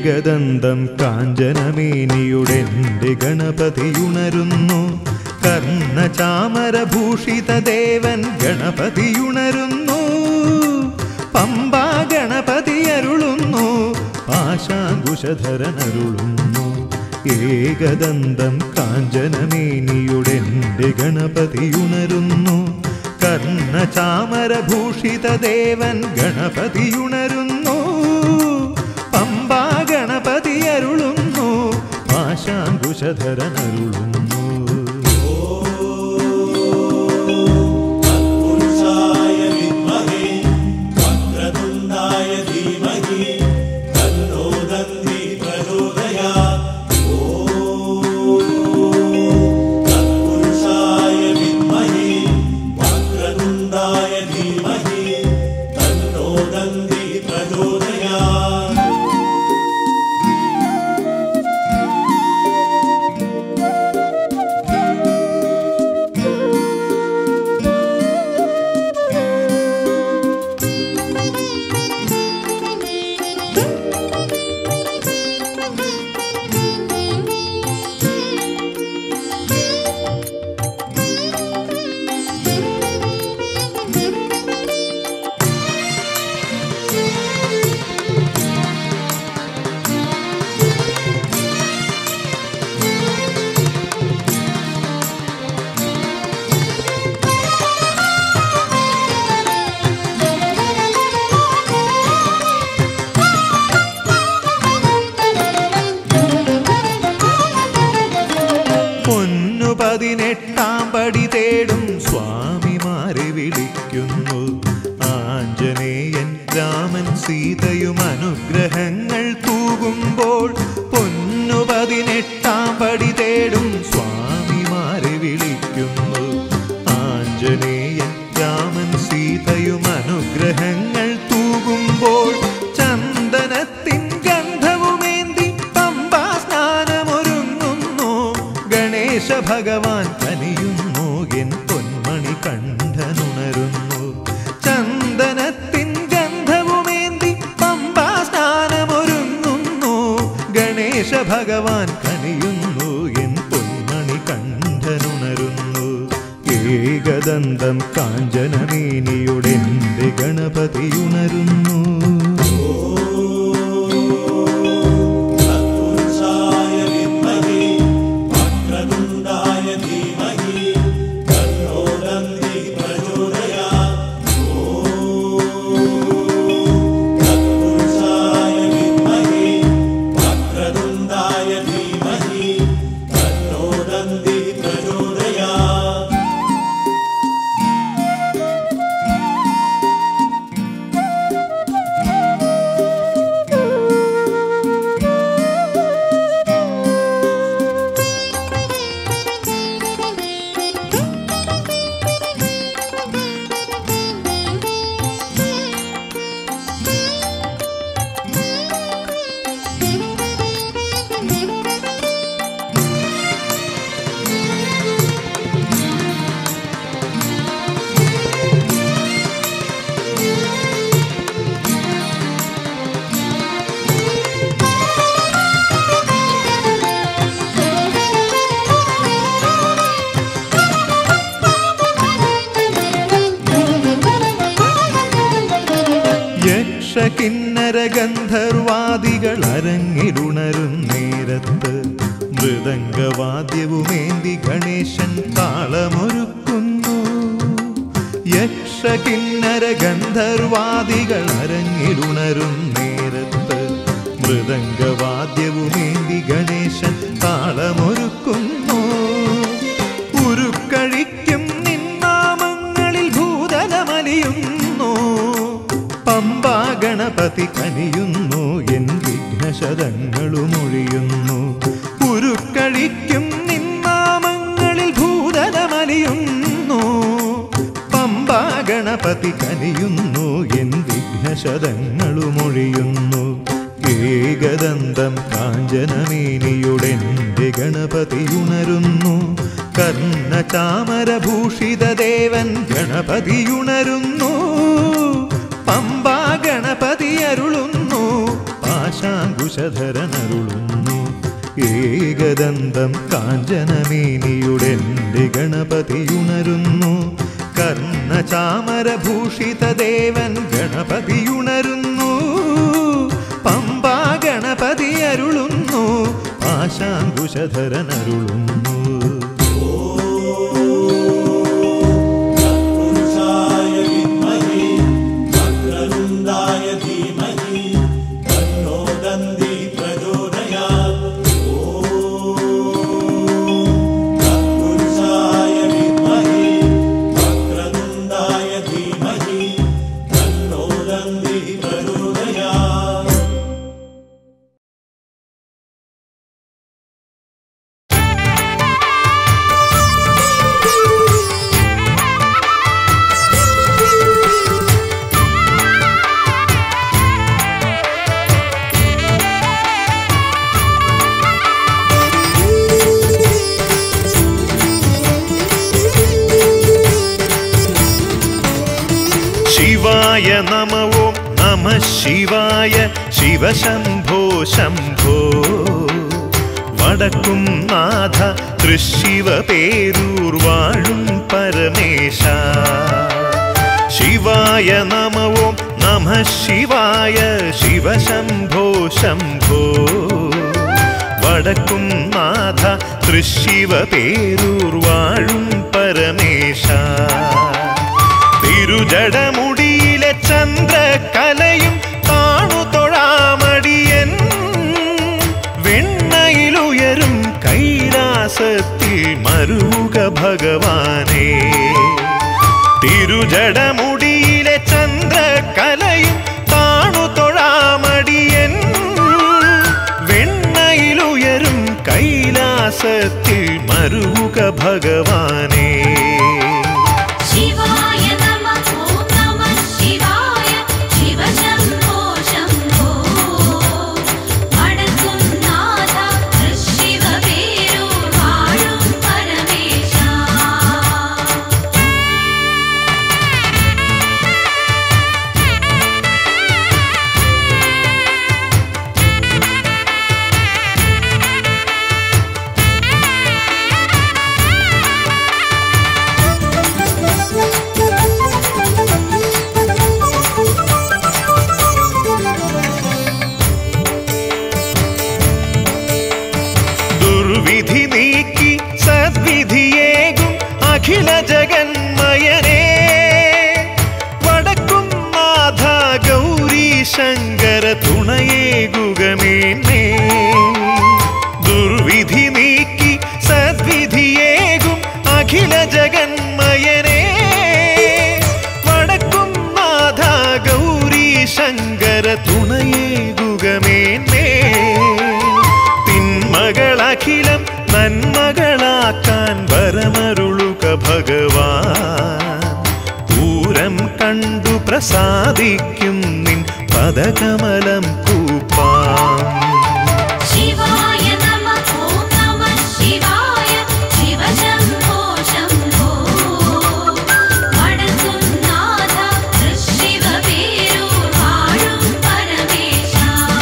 ഏകദന്തം കാഞ്ചനമേനിയുടെന്റെ ഗണപതിയുണരുന്നു. കർണചാമരഭൂഷിതദേവൻ ഗണപതിയുണരുന്നു. പമ്പാ ഗണപതി അരുളുന്നു. പാശാങ്കുശധരനരുളുന്നു. ഏകദന്തം കാഞ്ചനമേനിയുടെന്റെ ഗണപതിയുണരുന്നു. കർണചാമരഭൂഷിതദേവൻ ഗണപതിയുണരുന്നു. പമ്പാ ഗണപതി അരുളുന്നു. പാശാങ്കുശധരനരുളുന്നു. പതിനെട്ടാം പടി തേടും സ്വാമിമാരെ വിളിക്കുന്നു. ആഞ്ജനേയൻ രാമൻ സീതയും അനുഗ്രഹങ്ങൾ തൂകുമ്പോൾ പൊന്നു 18 പടി തേടും സ്വാമിമാരെ വിളിക്കുന്നു. ആഞ്ജനേയൻ രാമൻ സീതയും അനുഗ്രഹങ്ങൾ തൂകുമ്പോൾ ചന്ദനത്തിൻ ഗന്ധവുമേന്തി പമ്പാ സ്നാനമൊരുങ്ങുന്നു. ഗണേശ ഭഗവാൻ കനിയുന്നു. എൻ പൊന്മണി കണ്ഠനുണരുന്നു. ചന്ദനത്തിൻ ഗന്ധവുമേന്തി പമ്പാ സ്നാനമൊരുങ്ങുന്നു. ഗണേശ ഭഗവാൻ കനിയുന്നു. എൻ പൊന്മണി കണ്ഠനുണരുന്നു. ഏകദന്തം കാഞ്ചനമേനിയുടെന്റെ ഗണപതിയുണരുന്നു. കിന്നര ഗന്ധർവാദികൾ അരങ്ങിലുണരും നേരത്ത് മൃദംഗവാദ്യവുമേന്തി ഗണേശൻ താളമൊരുക്കുന്നു. യക്ഷ കിന്നര ഗന്ധർവാദികൾ അരങ്ങിലുണരും നേരത്ത് മൃദംഗവാദ്യവുമേന്തി ഗണേശൻ താളമൊരുക്കുന്നു. ഉരുക്കഴിക്കും നിന്നാമങ്ങളിൽ ഭൂതലമലിയുന്നു. പമ്പാ ഗണപതി കനിയുന്നു. എൻ വിഘ്നശതങ്ങളുമൊഴിയുന്നു. ഉരുക്കഴിക്കും നിന്നാമങ്ങളിൽ ഭൂതലമലിയുന്നു. പമ്പാ ഗണപതി കനിയുന്നു. എൻ വിഘ്നശതങ്ങളുമൊഴിയുന്നു. ഏകദന്തം കാഞ്ചനമേനിയുടെന്റെ ഗണപതിയുണരുന്നു. കർണചാമരഭൂഷിതദേവൻ ഗണപതിയുണരുന്നു. പമ്പാ ഗണപതി അരുളുന്നു. പാശ പാശാങ്കുശധരനരുളുന്നു. ഏകദന്തം കാഞ്ചനമേനിയുടെൻ്റെ ഗണപതിയുണരുന്നു. കർണചാമരഭൂഷിതദേവൻ ഗണപതിയുണരുന്നു. പമ്പാ ഗണപതി അരുളുന്നു. പാശാങ്കുശധരനരുളുന്നു. ശിവായ നമ ഓം നമ ശിവായ. ശിവശംഭോ ശംഭോ വടക്കും നാഥ തൃശിവ പേരൂർ വാഴും പരമേശ. ശിവായ നമ ഓം നമ ശിവായ. ശിവശംഭോ ശംഭോ വടക്കും നാഥ തൃശിവ പേരൂർ വാഴും പരമേശ. തിരുജടമുടിയിലെ ചന്ദ്രകലയും താണു തൊഴാമടിയൻ. വെണ്ണയിലുയരും കൈലാസത്തിൽ മരുക ഭഗവാനേ. തിരുജടമുടിയിലെ ചന്ദ്രകലയും താണു തൊഴാമടിയൻ. വെണ്ണയിലുയരും കൈലാസത്തിൽ മരുക ഭഗവാനേ. ദുർവിധി നീക്കി സദ്വിധിയേകും അഖില ജഗന്മയനേ. വടക്കും നാഥ ഗൗരി ശങ്കര തുണയേകുകമേന്മേ. ദുർവിധി നീക്കി സദ്വിധിയേകും അഖില ജഗന്മയനേ. വടക്കും നാഥ ഗൗരി ശങ്കര തുണയേകുകമേന്മേ. തിന്മകളഖിലം നന്മകളാക്കാൻ വരമരുളുക ഭഗവാൻ. പൂരം കണ്ടു പ്രസാദിക്കും നിൻ പദകമലം കൂപ്പാം. ശിവായ നമ ഓം നമ ശിവായ. ശിവശംഭോ ശംഭോ വടക്കും നാഥ തൃശിവ പേരൂർ വാഴും പരമേശ.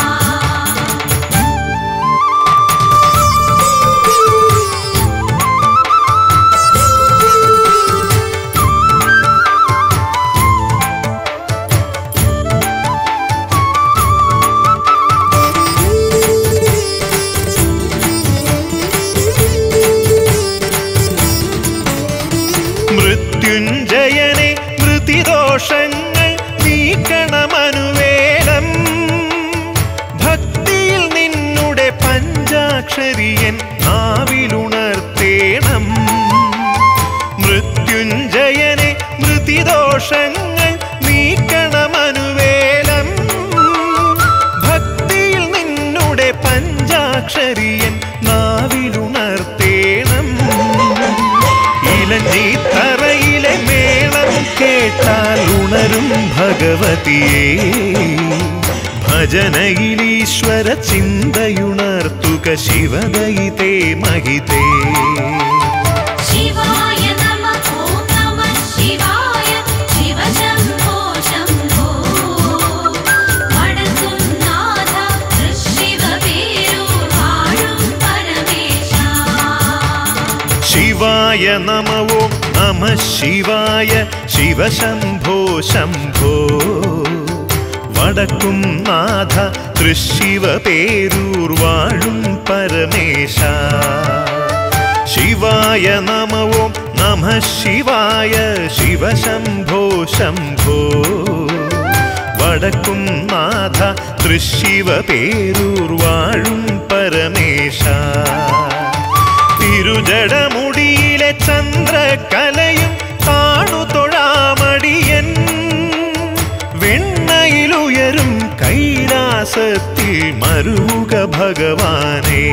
മൃത്യുഞ്ജയനെ മൃതിദോഷങ്ങൾ നീക്കണമനുവേലം. ഭക്തിയിൽ നിന്നുടെ പഞ്ചാക്ഷരിയൻ നാവിലുണർത്തേണം. മൃത്യുഞ്ജയനെ മൃതിദോഷങ്ങൾ നീക്കണമനുവേലം. ഭക്തിയിൽ നിന്നുടെ പഞ്ചാക്ഷരിയൻ നാവിലുണർത്തേണം. ഇലഞ്ഞിത്തറയിലെ മേളം കേട്ടാൽ ഉണരും ഭഗവതിയേ. ഭജനയിലീശ്വര ചിന്തയുണർത്തുക ശിവദയിതേ മഹിതേ. ശിവായ നമ ഓം നമ ശിവായ. ശിവശംഭോ ശംഭോ വടക്കും നാഥ തൃശിവ ശിവായ നമ ഓം നമ ശിവായ ശിവശംഭോ ശംഭോ വടക്കും നാഥ തൃശിവ പേരൂർ വാഴും പരമേശ ശിവായ നമ ഓം നമ ശിവായ ശിവശംഭോ ശംഭോ വടക്കും നാഥ തൃശിവ പേരൂർ വാഴും പരമേശ തിരുജടമുടിയിലെ ചന്ദ്രകലയും താണു തൊഴാമടിയൻ വെണ്ണയിലുയരും കൈലാസത്തിൽ മരുക ഭഗവാനേ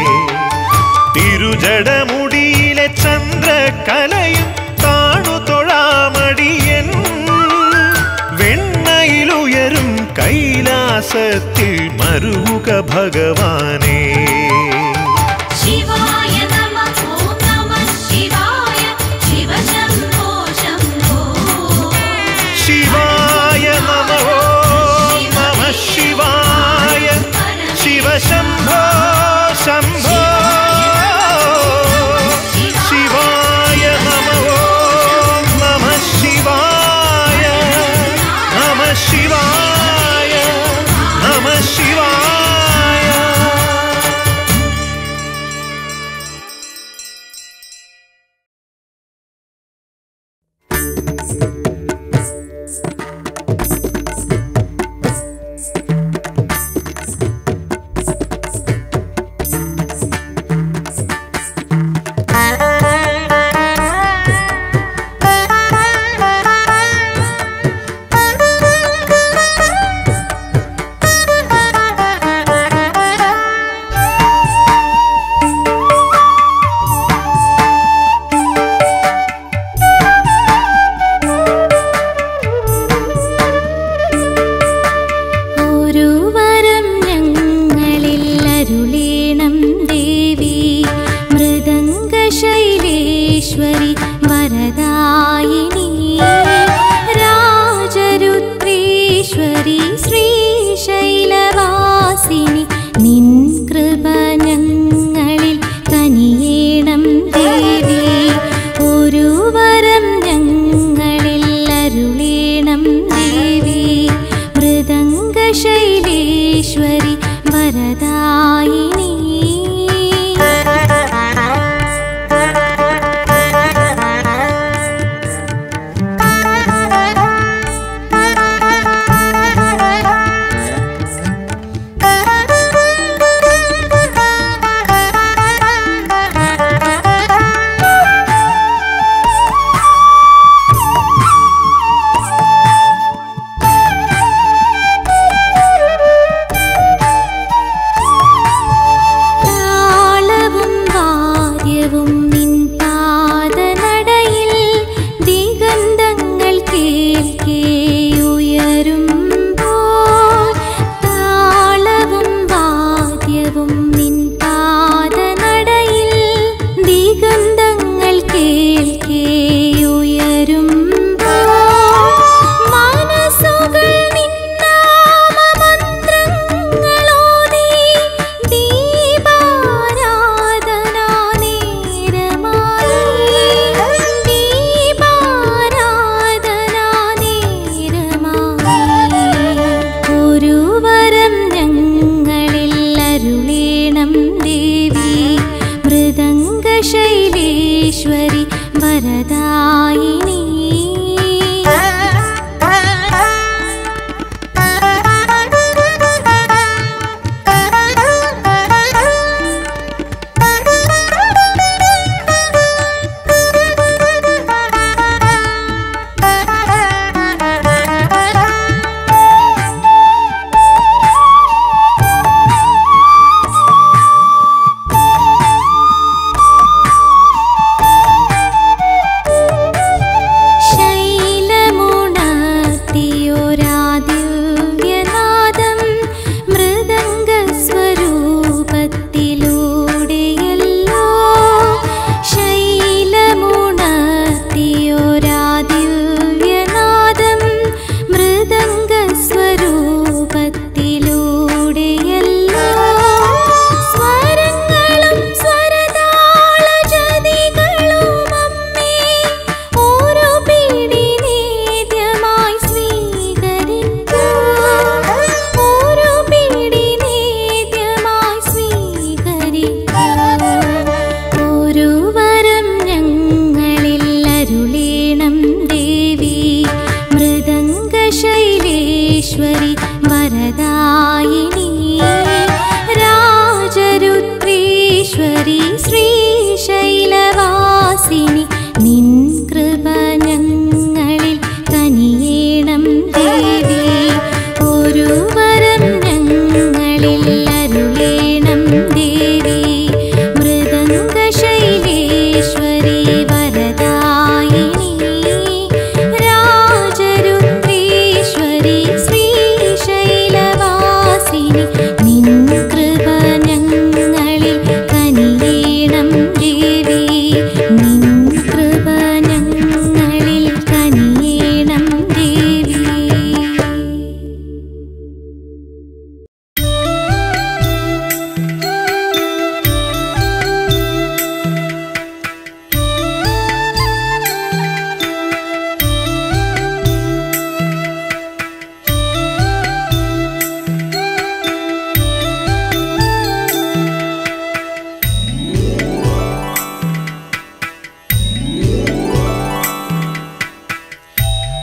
തിരുജടമുടിയിലെ ചന്ദ്രകലയും താണു തൊഴാമടിയൻ വെണ്ണയിലുയരും കൈലാസത്തിൽ മരുക ഭഗവാനേ ശിവായ നമഃ ഓം നമഃ ശിവായ ശിവശംഭോ ശംഭോ ശിവായ നമ ഓം നമ ശിവായ ശിവശംഭോ ശംഭോ ശിവായ നമ ഓം നമ ശിവായ നമ ശിവായ നമ ശിവായ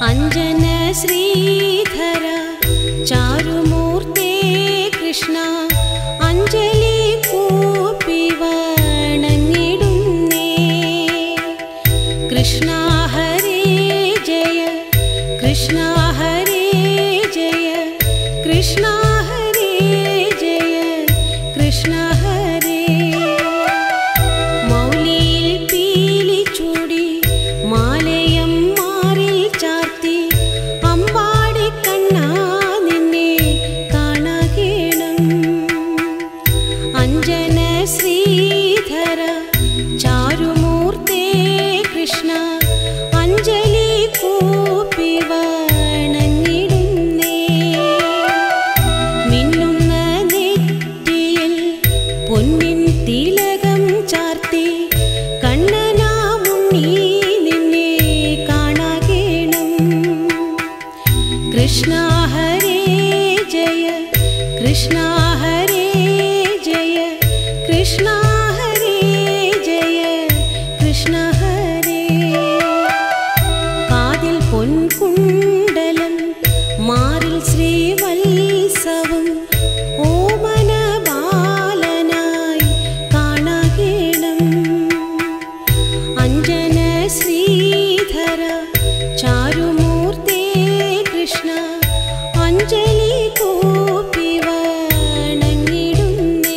अञ्जन श्रीधर चारुमूर्ते कृष्ण अञ्जलि कूपि वणङ्गिडुन्ने कृष्ण हरे जय कृष्ण हरे जय कृष्ण हरे जय कृष्ण हरे मौलिल पीलि चूडि मालयं मारिल चार्ത്തി अम्बाडि कण्णा निन्ने काणगेणं अञ्जन श्रीधर चारुमूर्ते कृष्ण अञ्जलि कूपि वणङ्गिडुन्ने मिन्नुन्न नेत्तियिल പൊന്നിൻ തിലകം ചാർത്തി കണ്ണനാമുണ്ണി നിന്നെ കാണാകേണം കൃഷ്ണ ഹരേ ജയ കൃഷ്ണ ഹരേ ജയ കൃഷ്ണ ഹരേ ജയ കൃഷ്ണ ഹരേ കാതിൽ പൊൻകുണ്ടലം മാറിൽ ശ്രീവത്സവം ഓമന ബാലനായി കാണാകേണം അഞ്ജന ശ്രീധര ചാരുമൂർത്തേ കൃഷ്ണ അഞ്ജലി കൂപ്പി വണങ്ങിടുന്നേ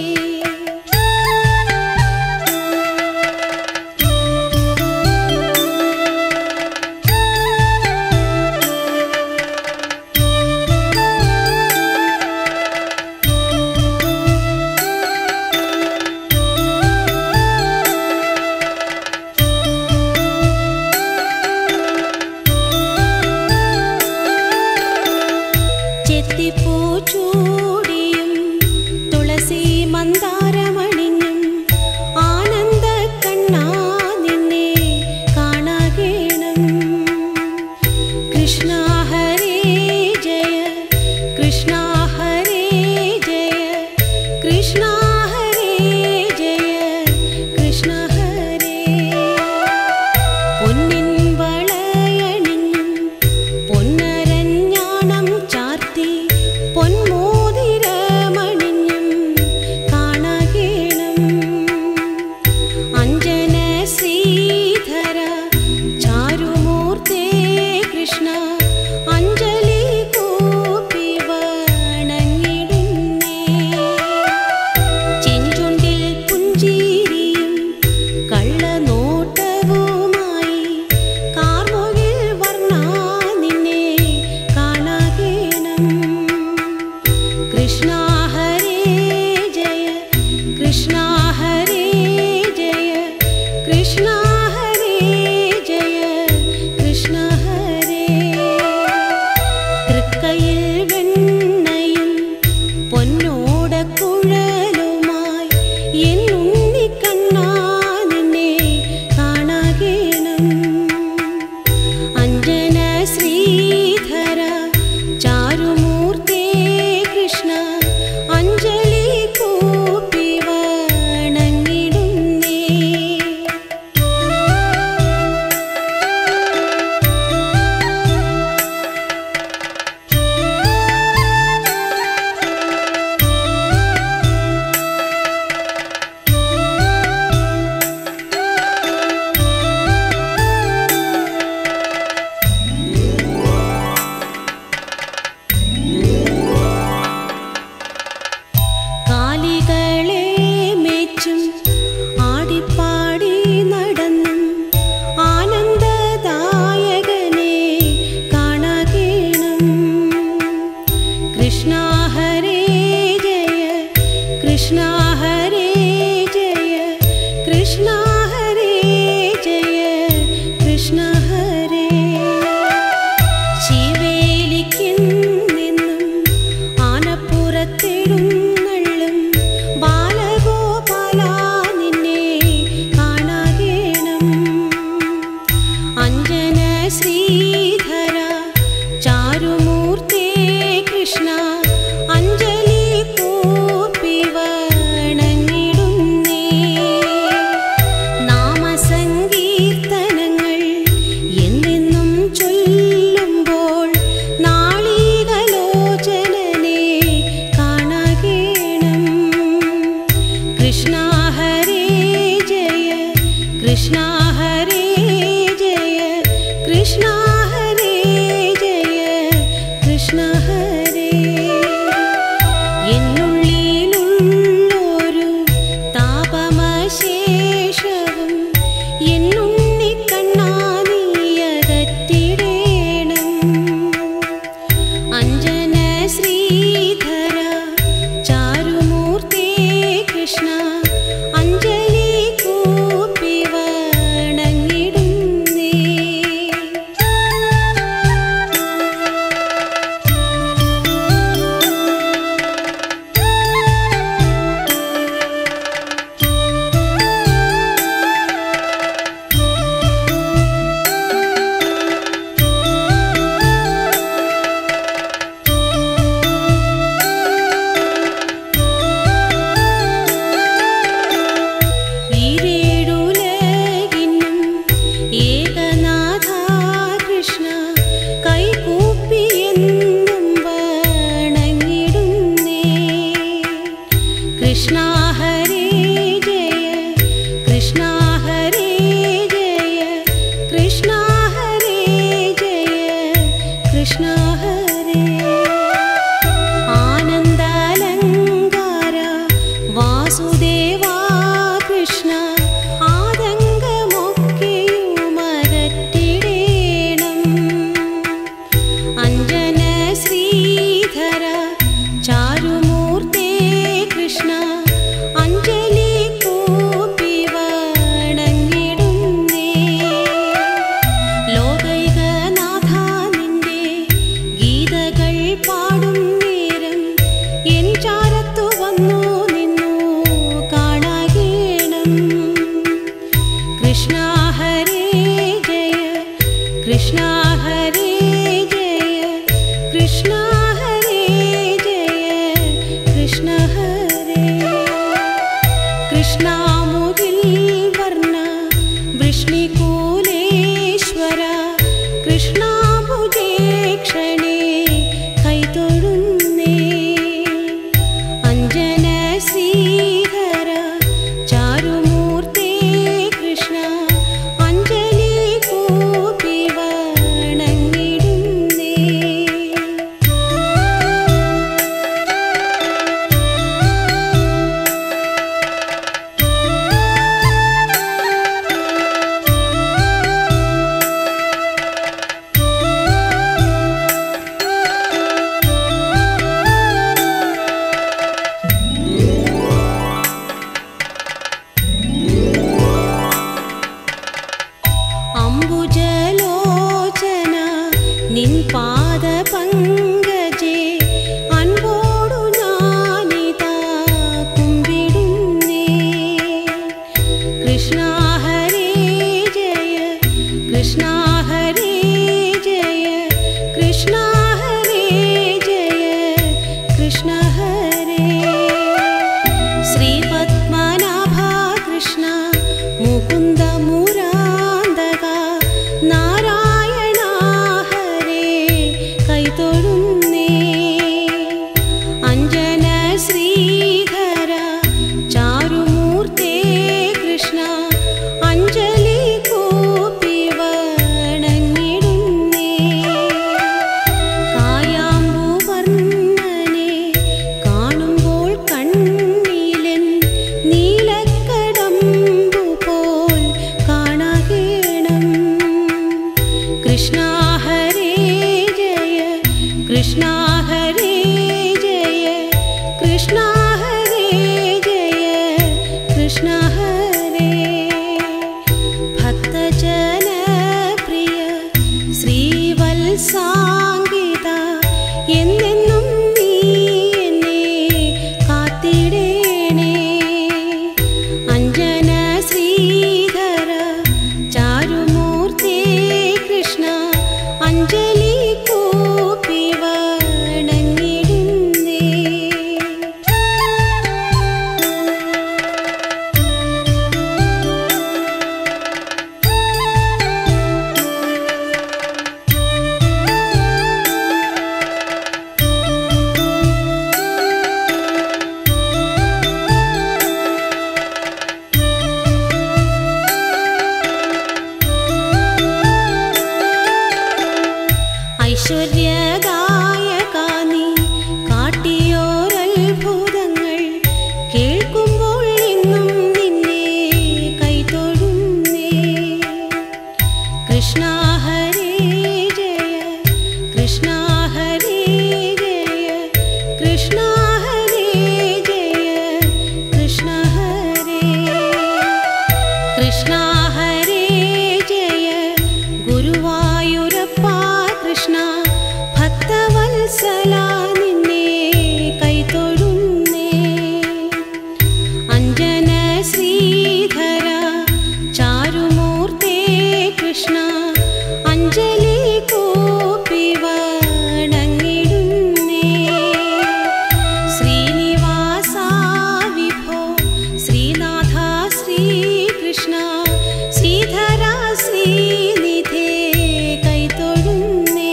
ചെത്തിപ്പൂ ചൂടിയും തുളസി മന്ദാരമണിഞ്ഞും ആനന്ദ കണ്ണാ നിന്നെ കാണാകേണം കൃഷ്ണ ഹരേ ജയ കൃഷ്ണ ഹരേ ജയ കൃഷ്ണ ഹരേ ജയ കൃഷ്ണ ഹരേ പൊന്നിൻ വളയണിഞ്ഞും പൊന്നരഞ്ഞാണം ചാർത്തി പൊന്മോതിരമണിഞ്ഞും കാണാകേണം അഞ്ജന ശ്രീധര ചാരുമൂർത്തേ കൃഷ്ണ ക്ഷണേ കൈതൊഴുന്നേ അഞ്ജന ശ്രീധര ചാരുമൂർത്തേ കൃഷ്ണ അഞ്ജലി കൂപ്പി വണങ്ങിടുന്നേ അംബുജലോചന നിൻ പാദപങ്കജേ അൻപോടു ഞാനിതാ കുമ്പിടുന്നേ കൃഷ്ണ ഹരേ ജയ കൃഷ്ണ ഹരേ ജയ കൃഷ്ണ ഹരേ ജയ കൃഷ്ണ ഹരേ ശ്രീപത്മനാഭ കൃഷ്ണ മുകുന്ദ മുരാന്തക നാരായണ ഹരേ കൈതൊഴുന്നേ അഞ്ജന ശ്രീധര ചാരുമൂർത്തേ കൃഷ്ണ അഞ്ജലി കൂപ്പി വണങ്ങിടുന്നേ കായാമ്പൂവർണ്ണനെ കാണുമ്പോൾ കണ്ണിലെൻ നീലക്കടമ്പു പോൽ കാണേണം കൃഷ്ണ ഹരേ ജയ കൃഷ്ണ ഹരേ ജയ കൃഷ്ണ ഹരേ ജയ കൃഷ്ണ ഹരേ ഭക്തജനപ്രിയ ശ്രീവത്സാംഗിത എന്നെന്നും നീ എന്നെ കാത്തിടേണേ അഞ്ജന ശ്രീധര ചാരുമൂർത്തേ കൃഷ്ണ അഞ്ജലി കൂപ്പി വണങ്ങിടുന്നേ ഐശ്വര്യദായക നീ കാട്ടിയോരത്ഭുതങ്ങൾ കേൾക്കുമ്പോൾ ഇന്നും നിന്നെ കൈതൊഴുന്നേ കൃഷ്ണ ഹരേ ജയ കൃഷ്ണ ഹരേ ജയ കൃഷ്ണ ഹരേ ജയ കൃഷ്ണ ഹരേ കൃഷ്ണ ഹരേ ജയ ഗുരുവായൂരപ്പ കൃഷ്ണ ഭക്തവത്സല നിന്നെ കൈതൊഴുന്നേ അഞ്ജന ശ്രീധര ചാരുമൂർത്തേ കൃഷ്ണ അഞ്ജലി കൂപ്പി വണങ്ങിടുന്നേ ശ്രീനിവാസ വിഭോ ശ്രീനാഥ ശ്രീകൃഷ്ണ ശ്രീധര ശ്രീനിധേ കൈതൊഴുന്നേ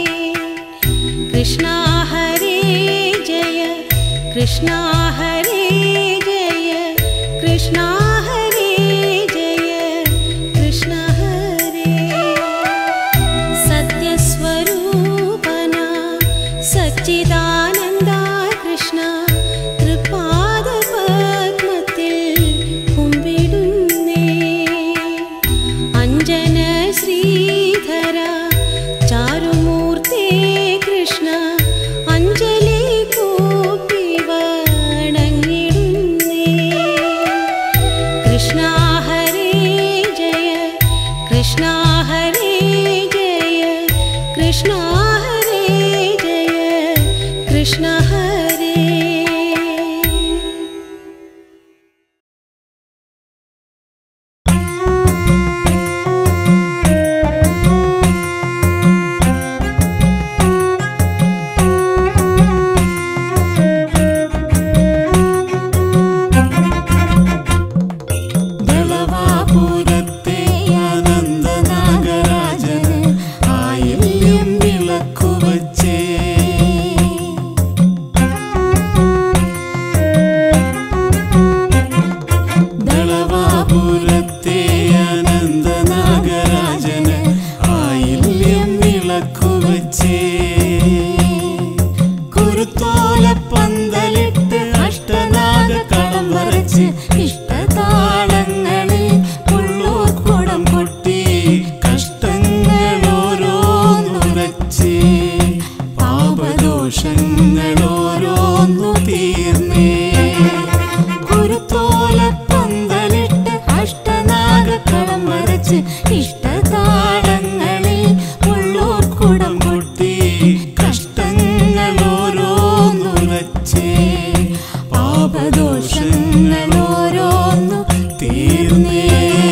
കൃഷ്ണ ഹരേ ജയ കൃഷ്ണ ഹരേ ജയ കൃഷ്ണ ഹരേ ജയ കൃഷ്ണ ഹരേ സത്യസ്വരൂപന സച്ചിദാനന്ദ കൃഷ്ണ തൃപാദപദ്മത്തിൽ കുമ്പിടുന്നേ അഞ്ജന ശ്രീധര ചാരുമൂർത്തേ കൃഷ്ണ അഞ്ജലി കൂപ്പി വണങ്ങിടുന്നേ കൃഷ്ണ ഹരേ ജയ കൃഷ്ണ ഹരേ ജയ കൃഷ്ണ ഹരേ ജയ കൃഷ്ണ ഹരേ ദളവാപുരത്തെ അനന്തനാഗരാജന് ആയില്യം വിളക്ക് വിളക്കു വെച്ചേ കുരുത്തോല പന്തലിട്ട് അഷ്ടനാഗ കളം വരച്ച് ഇഷ്ടതാളങ്ങളിൽ ഉള്ളൂർക്കുടം കൊട്ടി കഷ്ടങ്ങൾ ഓരോന്നുരച്ചേ പാപദോഷങ്ങൾ ഓരോന്നു തീർന്നേ കുരുത്തോല പന്തലിട്ട് അഷ്ടനാഗ കളം വരച്ച് ഇഷ്ടതാളങ്ങളിൽ ഉള്ളൂർക്കുടം കൊട്ടി കഷ്ടങ്ങൾ ഓരോന്നുരച്ചേ പാപദോഷങ്ങൾ ഓരോന്നു തീർന്നേ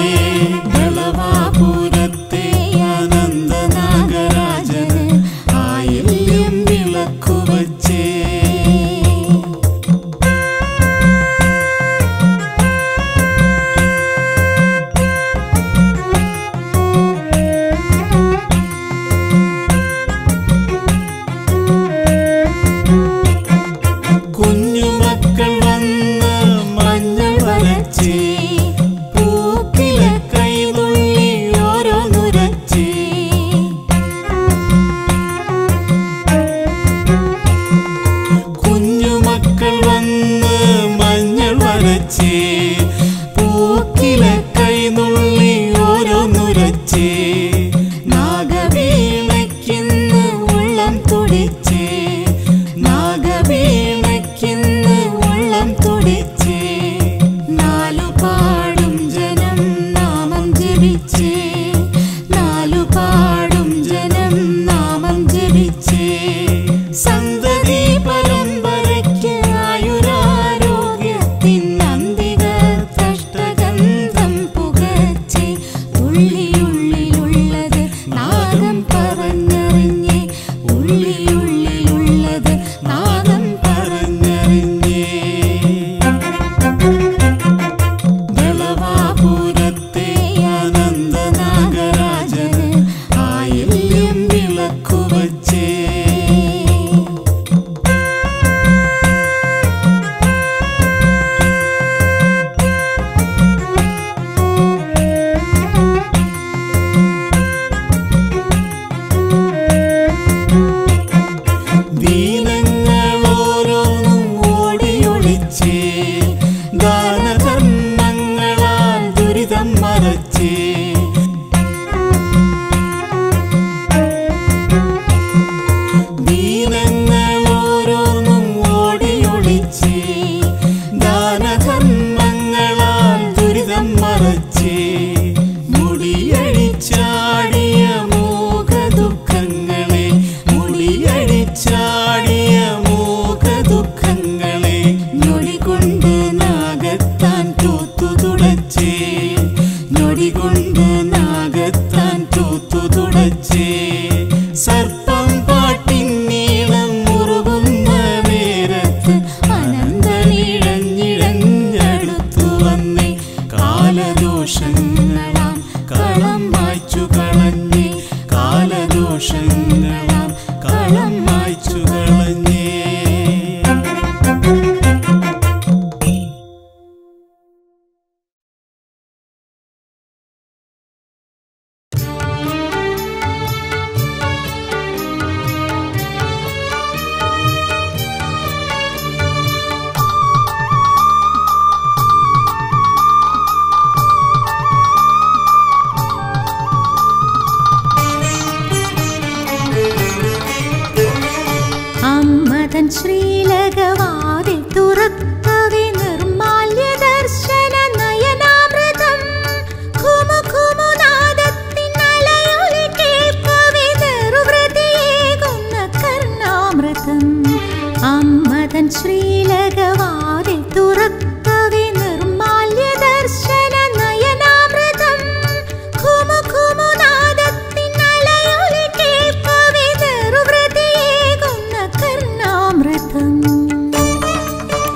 ദളവാപുരത്തെ അനന്തനാഗരാജന് ആയില്യം വിളക്കു വച്ചേ കുഞ്ഞുമക്കൾ വന്ന് മഞ്ഞൾ വരച്ചേ പൂക്കില കൈതുള്ളി ഓരോന്നുരച്ചേ കുഞ്ഞുമക്കൾ വന്ന് മഞ്ഞൾ വരച്ചേ പൂക്കില കൈതുള്ളി ഓരോന്നുരച്ചേ നാഗവീണയ്ക്കിന്ന് ഉള്ളം തുടിച്ചേ നാഗവീണയ്ക്കിന്ന് ഉള്ളം തുടിച്ചേ നാലുപാടും ജനം നാമം ജപിച്ചേ നാലുപാടും ജനം നാമം ജപിച്ചേ സന്തതി പരമ്പരയ്ക്ക് ആയുരാരോഗ്യത്തിൻ അന്തിക തഷ്ടഗന്ധം പുകച്ചേ ഉള്ളിയുള്ളിലുള്ളത് നാദം പറഞ്ഞറിഞ്ഞേ ഉള്ളിയുള്ളിലുള്ളത് നാദം പറഞ്ഞറിഞ്ഞേ ദളവാപുരത്തെ അനന്തനാഗരാജന് ആയില്യം വിളക്കു വച്ചേ ദീനങ്ങൾ ഓരോന്നും ഓടിയൊളിച്ചേ ദാനധർമ്മങ്ങളാൽ ദുരിതം മറച്ചേ ദീനങ്ങൾ ഓരോന്നും ഓടിയൊളിച്ചേ ദാനധർമ്മങ്ങളാൽ ദുരിതം മറച്ചേ മുടിയഴിച്ചാടിയ മോഹ ദുഃഖങ്ങളെ മുടിയഴിച്ചാടിയ മോഹ ദുഃഖങ്ങളെ ഞൊടികൊണ്ട് നാഗത്താൻ തൂത്തു തുടച്ചേ ഞൊടികൊണ്ട് നാഗത്താൻ തൂത്തു തുടച്ചേ സർപ്പം പാട്ടിൻ നീളം മുറുകുന്ന നേരത്ത് അനന്തനിഴഞ്ഞിഴഞ്ഞടുത്തു വന്നേ കാലദോഷങ്ങളാം കളം മായ്ച്ചു കളഞ്ഞേ കാലദോഷങ്ങളാം കളം മായ്ച്ചു കളഞ്ഞേ അമ്മതൻ ശ്രീലകവാതിൽ തുറക്കവേ നിർമാല്യ ദർശന നയനാമൃതം ഘുമുഘുമുനാദത്തിൻ അലയൊലി കേൾക്കവേ നെറുവൃതിയേകുന്ന കർണാമൃതം അമ്മതൻ ശ്രീലകവാതിൽ തുറക്കവേ നിർമാല്യ ദർശന നയനാമൃതം ഘുമുഘുമുനാദത്തിൻ അലയൊലി കേൾക്കവേ നെറുവൃതിയേകുന്ന കർണാമൃതം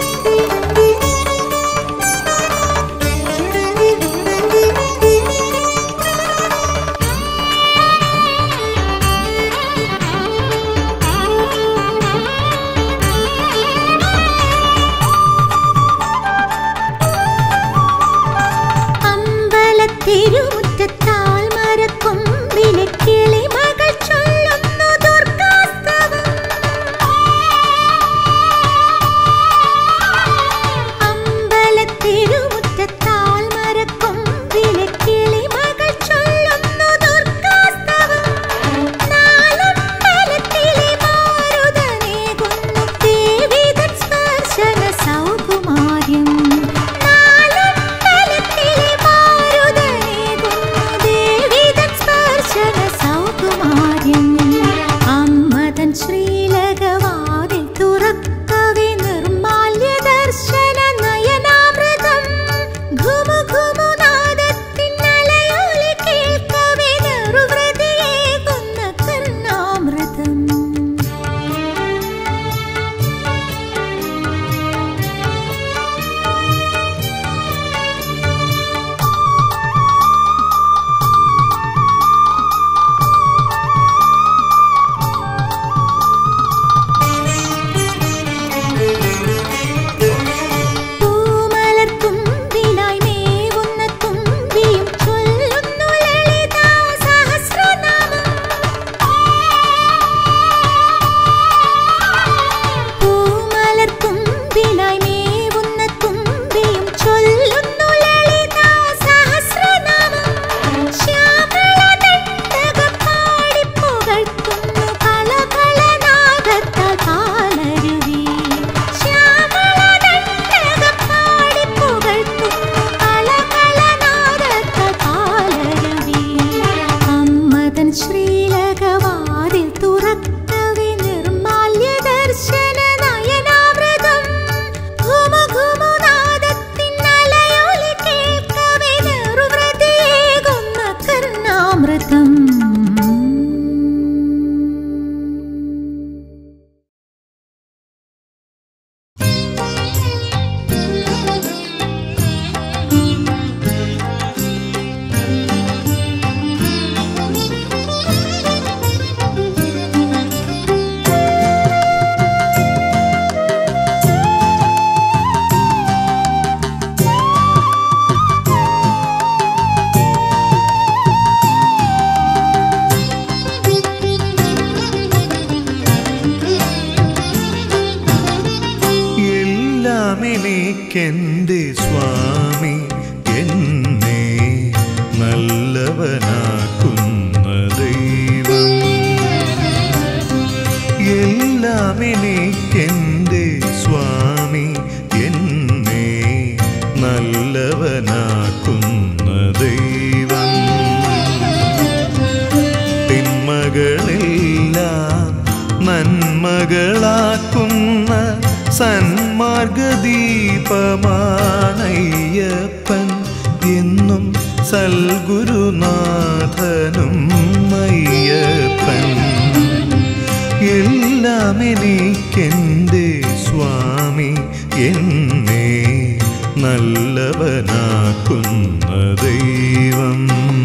എനിക്കെൻ്റെ സ്വാമി എന്നെ നല്ലവനാക്കുന്ന ദൈവം. എല്ലാം എനിക്കെൻ്റെ സ്വാമി എന്നെ നല്ലവനാക്കുന്ന ദൈവം. തിന്മകളെല്ലാം നന്മകളാക്കുന്ന സന്മാർഗദീപമാണയ്യപ്പൻ എന്നും സൽഗുരുനാഥനും അയ്യപ്പൻ. എല്ലാം എനിക്കെൻ്റെ സ്വാമി എന്നെ നല്ലവനാക്കുന്ന ദൈവം.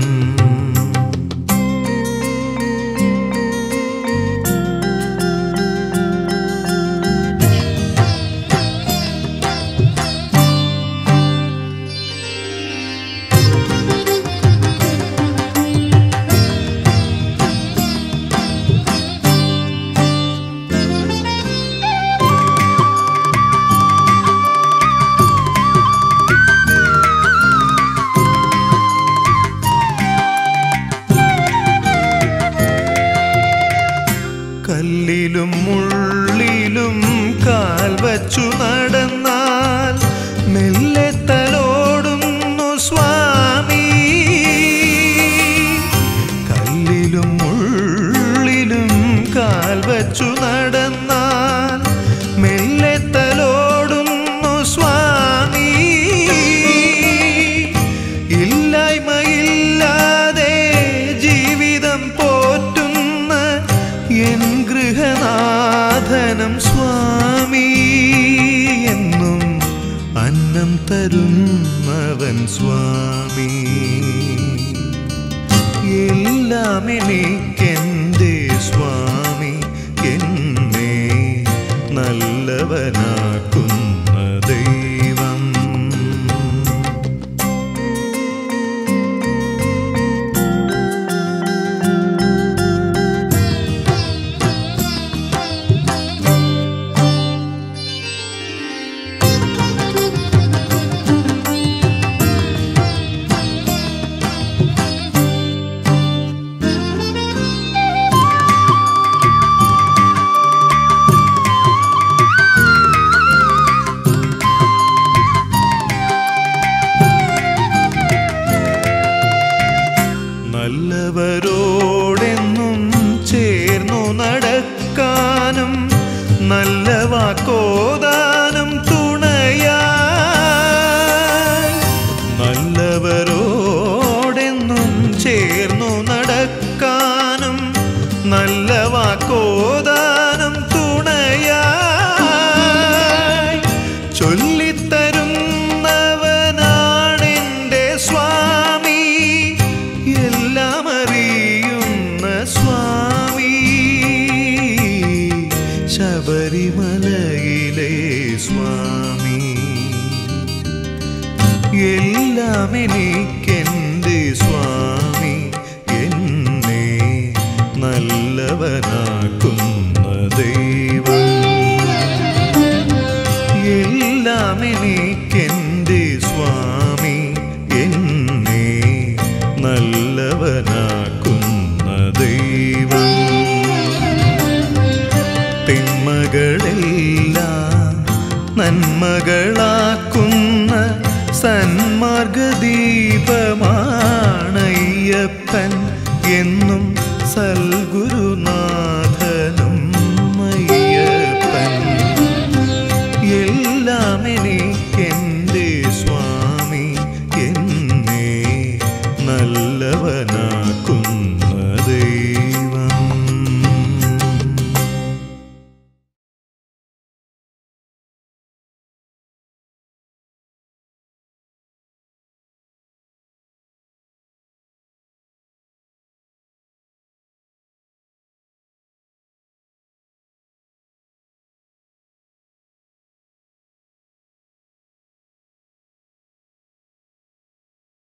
കല്ലിലും മുള്ളിലും കാൽ വച്ചു നടന്നാൽ മെല്ലെ തലോടുന്നു സ്വാമി. കല്ലിലും മുള്ളിലും കാൽ വച്ചു നടന്നാൽ മെല്ലെ തലോടുന്നു സ്വാമി. ഇല്ലായ്മയില്ലാതെ ജീവിതം പോറ്റുന്ന എൻ ഗൃഹനാഥനം സ്വാമി. എന്നും അന്നം തരുന്നവൻ സ്വാമി. എല്ലാം എനിക്കെൻ്റെ സ്വാമി എന്നെ നല്ലവനാക്കുന്ന ദൈവം. നല്ലവരോടെന്നും ചേർന്നു നടക്കാനും നല്ല വാക്കോദാനം തുണയായി. നല്ലവരോടെന്നും ചേർന്നു നടക്കാനും നല്ല വാക്കോദാനം തുണയായി. ചൊല്ലിത്തരുന്നവനാണെൻ്റെ സ്വാമി. എല്ലാം അറിയുന്ന സ്വാമി. ശബരിമലയിലെ സ്വാമി. എല്ലാം എനിക്കെൻ്റെ സ്വാമി എന്നെ നല്ലവനാക്കുന്ന ദൈവം. എല്ലാം എനിക്കെൻ്റെ സ്വാമി എന്നെ നല്ലവനാക്കുന്ന ദൈവം. തിന്മകളെല്ലാം നന്മകളാക്കുന്ന സന്മാർഗദീപമാണയ്യപ്പൻ എന്നും സൽഗുരു